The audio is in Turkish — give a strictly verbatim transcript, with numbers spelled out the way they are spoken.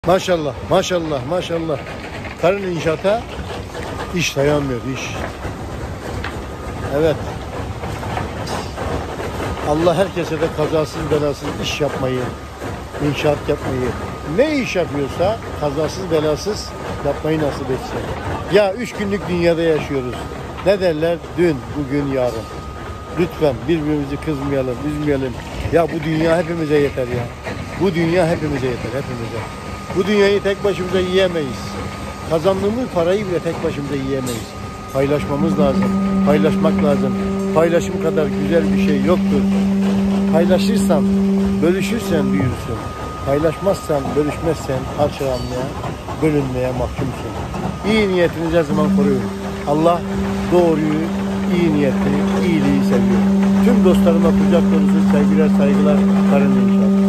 Maşallah, maşallah, maşallah. Karın inşaata iş dayanmıyor, iş. Evet. Allah herkese de kazasız belasız iş yapmayı, inşaat yapmayı, ne iş yapıyorsa kazasız belasız yapmayı nasip etsin. Ya üç günlük dünyada yaşıyoruz. Ne derler? Dün, bugün, yarın. Lütfen birbirimizi kızmayalım, üzmeyelim. Ya bu dünya hepimize yeter ya. Bu dünya hepimize yeter, hepimize. Bu dünyayı tek başımıza yiyemeyiz. Kazandığımız parayı bile tek başımıza yiyemeyiz. Paylaşmamız lazım, paylaşmak lazım. Paylaşım kadar güzel bir şey yoktur. Paylaşırsan, bölüşürsen büyürsün. Paylaşmazsan, bölüşmezsen parçalanmaya, bölünmeye mahkumsun. İyi niyetinizi her zaman koruyun. Allah doğruyu, iyi niyeti, iyiliği seviyor. Tüm dostlarıma kucak dolusu sevgiler, saygılar, Karın İnşaat.